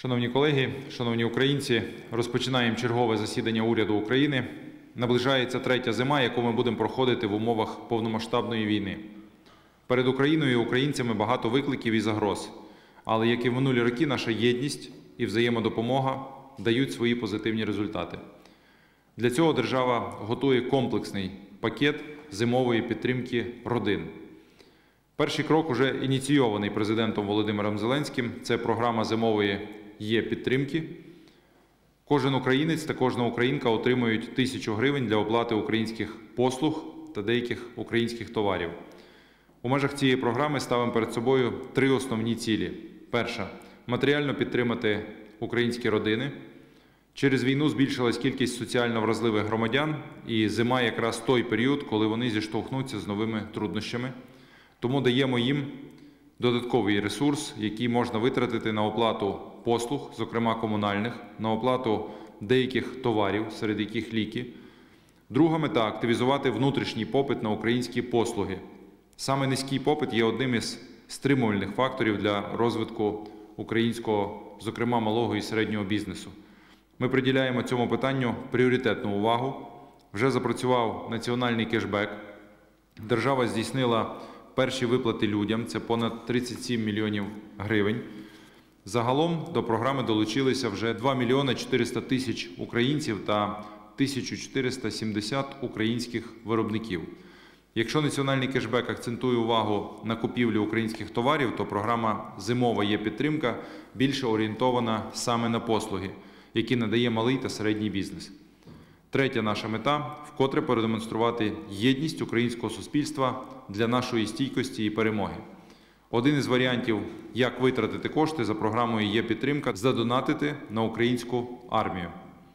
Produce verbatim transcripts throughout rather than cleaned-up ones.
Шановні колеги, шановні українці, розпочинаємо чергове засідання уряду України. Наближається третя зима, яку ми будемо проходити в умовах повномасштабної війни. Перед Україною і українцями багато викликів і загроз. Але, як і в минулі роки, наша єдність і взаємодопомога дають свої позитивні результати. Для цього держава готує комплексний пакет зимової підтримки родин. Перший крок уже ініційований президентом Володимиром Зеленським. Це програма зимової є-підтримки. Кожен українець та кожна українка отримують тисячу гривень для оплати українських послуг та деяких українських товарів. У межах цієї програми ставимо перед собою три основні цілі. Перша – матеріально підтримати українські родини. Через війну збільшилась кількість соціально вразливих громадян, і зима якраз той період, коли вони зіштовхнуться з новими труднощами. Тому даємо їм додатковий ресурс, який можна витратити на оплату послуг, зокрема комунальних, на оплату деяких товарів, серед яких ліки. Друга мета – активізувати внутрішній попит на українські послуги. Саме низький попит є одним із стримувальних факторів для розвитку українського, зокрема малого і середнього бізнесу. Ми приділяємо цьому питанню пріоритетну увагу. Вже запрацював національний кешбек. Держава здійснила перші виплати людям, це понад тридцять сім мільйонів гривень. Загалом до програми долучилися вже два мільйони чотириста тисяч українців та тисяча чотириста сімдесят українських виробників. Якщо національний кешбек акцентує увагу на купівлю українських товарів, то програма «Зимова є-підтримка» більше орієнтована саме на послуги, які надає малий та середній бізнес. Третя наша мета – вкотре продемонструвати єдність українського суспільства для нашої стійкості і перемоги. Один із варіантів, як витратити кошти за програмою «Є-підтримка» – задонатити на українську армію.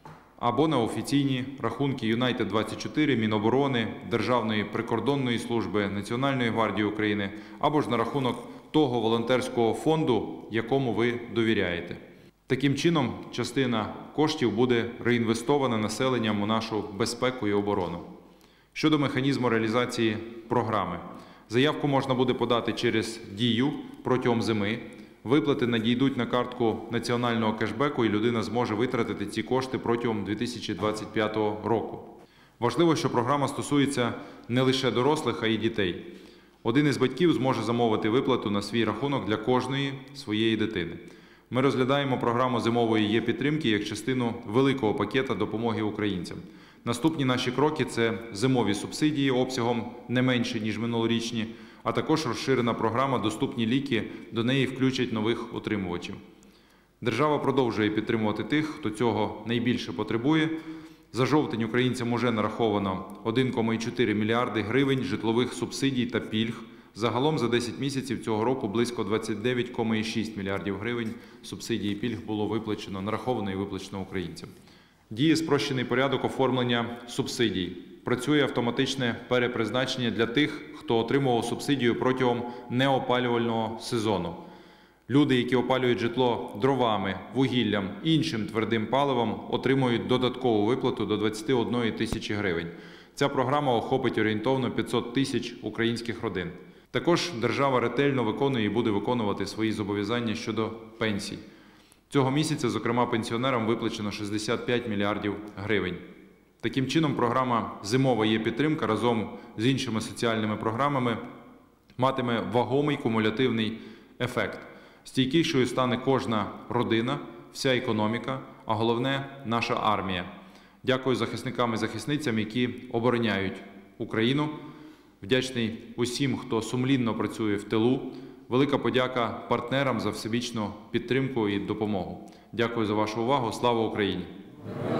Або на офіційні рахунки Юнайтед двадцять чотири, Міноборони, Державної прикордонної служби, Національної гвардії України, або ж на рахунок того волонтерського фонду, якому ви довіряєте. Таким чином, частина коштів буде реінвестована населенням у нашу безпеку і оборону. Щодо механізму реалізації програми. Заявку можна буде подати через Дію протягом зими. Виплати надійдуть на картку національного кешбеку, і людина зможе витратити ці кошти протягом дві тисячі двадцять п'ятого року. Важливо, що програма стосується не лише дорослих, а й дітей. Один із батьків зможе замовити виплату на свій рахунок для кожної своєї дитини. Ми розглядаємо програму зимової є-підтримки як частину великого пакета допомоги українцям. Наступні наші кроки – це зимові субсидії обсягом не менше, ніж минулорічні, а також розширена програма «Доступні ліки», до неї включать нових отримувачів. Держава продовжує підтримувати тих, хто цього найбільше потребує. За жовтень українцям уже нараховано один цілих чотири мільярди гривень житлових субсидій та пільг. Загалом за десять місяців цього року близько двадцять дев'ять цілих шість мільярдів гривень субсидій і пільг було виплачено, нараховано і виплачено українцям. Діє спрощений порядок оформлення субсидій. Працює автоматичне перепризначення для тих, хто отримував субсидію протягом неопалювального сезону. Люди, які опалюють житло дровами, вугіллям, іншим твердим паливом, отримують додаткову виплату до двадцяти однієї тисячі гривень. Ця програма охопить орієнтовно п'ятсот тисяч українських родин. Також держава ретельно виконує і буде виконувати свої зобов'язання щодо пенсій. Цього місяця, зокрема, пенсіонерам виплачено шістдесят п'ять мільярдів гривень. Таким чином, програма «Зимова є-підтримка» разом з іншими соціальними програмами матиме вагомий кумулятивний ефект. Стійкішою стане кожна родина, вся економіка, а головне – наша армія. Дякую захисникам і захисницям, які обороняють Україну. Вдячний усім, хто сумлінно працює в тилу. Велика подяка партнерам за всебічну підтримку і допомогу. Дякую за вашу увагу. Слава Україні!